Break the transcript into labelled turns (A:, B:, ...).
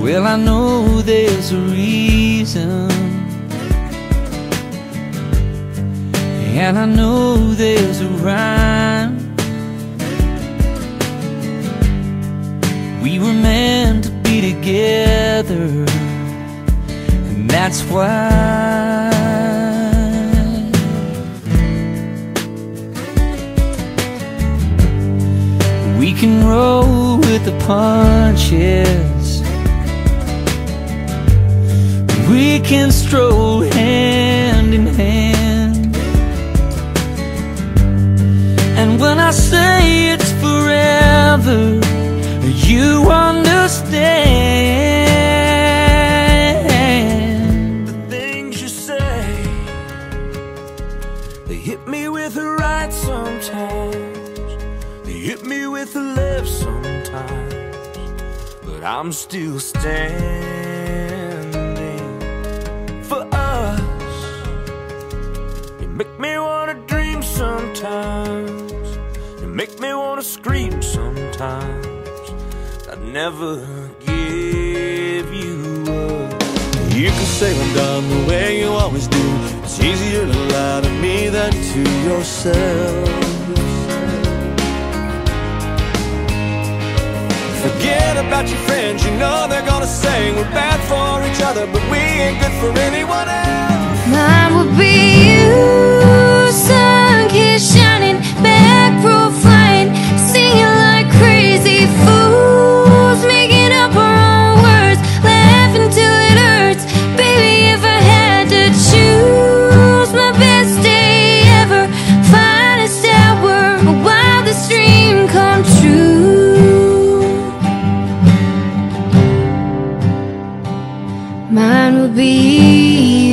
A: Well, I know there's a reason, and I know there's a rhyme. We were meant to be together, and that's why we can roll with the punches, we can stroll hand in hand. And when I say it's forever, you understand.
B: The things you say, they hit me with the right sometimes, they hit me with the left sometimes, but I'm still standing for us. You make me wanna dream sometimes, you make me wanna scream sometimes. I'd never give you up.
C: You can say I'm done the way you always do. It's easier to lie to me than to yourself. Forget about your friends, you know they're gonna say we're bad for each other, but we ain't good for anyone else.
D: Mine would be you, sun kiss shining, back profile, singing like crazy fools, making up our own words, laughing till it hurts. Baby, if I had to choose, my best day ever, finest hour, a wildest dream come true. Mine would be you.